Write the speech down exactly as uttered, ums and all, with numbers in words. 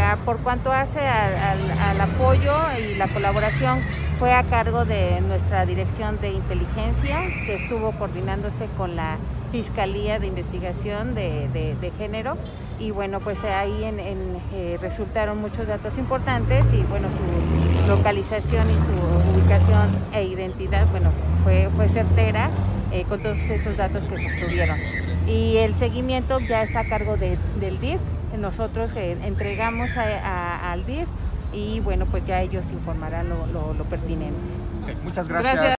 a, por cuanto hace al, al, al apoyo y la colaboración, fue a cargo de nuestra Dirección de Inteligencia, que estuvo coordinándose con la Fiscalía de Investigación de, de, de Género, y bueno, pues ahí en, en, eh, resultaron muchos datos importantes, y bueno, su localización y su ubicación e identidad, bueno, fue, fue certera eh, con todos esos datos que se obtuvieron. Y el seguimiento ya está a cargo de, del D I F. Nosotros eh, entregamos a, a, al D I F y bueno, pues ya ellos informarán lo, lo, lo pertinente. Okay, muchas gracias. Gracias.